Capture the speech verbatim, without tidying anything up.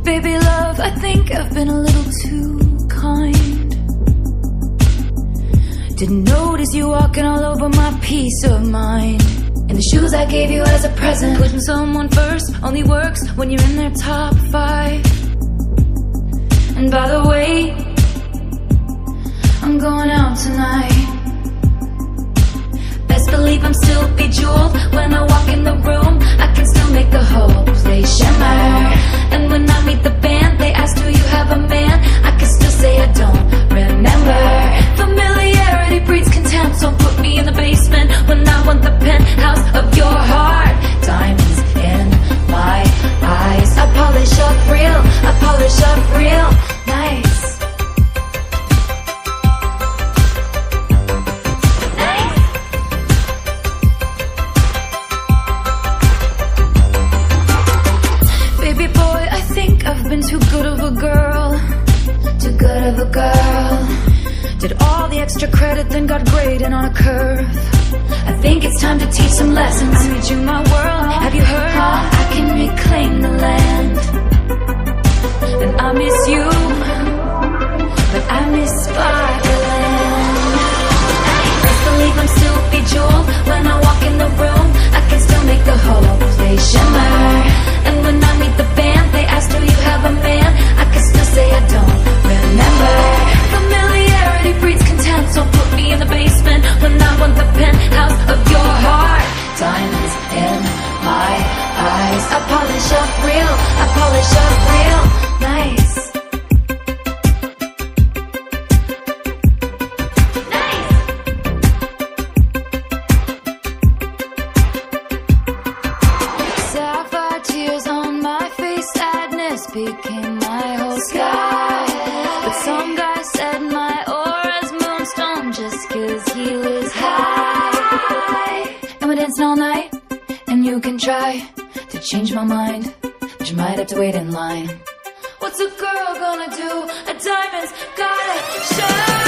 Baby love, I think I've been a little too kind. Didn't notice you walking all over my peace of mind. And the shoes I gave you as a present, putting someone first only works when you're in their top five. And by the way, I'm going out tonight. Best believe I'm still bejeweled. When I walk in the room, I can still make the holes, they shimmer. And when I meet the band, they ask, do you have a man? I can still say I don't remember. Familiarity breeds contempt, so put me in the basement when I want the penthouse of your heart. Diamonds in my eyes, I polish up real, I polish up real nice. I've been too good of a girl, too good of a girl. Did all the extra credit, then got graded on a curve. I think it's time to teach some lessons. I made you my world, have you heard? I can reclaim the land. And I miss you, but I miss Sparkland. Best believe I'm still bejeweled. When I walk in the room, I can still make the holes, they shimmer. And when I meet the band, they ask, do you have a man? I can still say I don't remember. Familiarity breeds contempt, so put me in the basement when I want the penthouse of your heart. Diamonds in my eyes, I polish up real, I polish up real nice. Became my whole sky. But some guy said my aura's moonstone just cause he was high. And we're dancing all night, and you can try to change my mind, but you might have to wait in line. What's a girl gonna do? A diamond's gotta shine.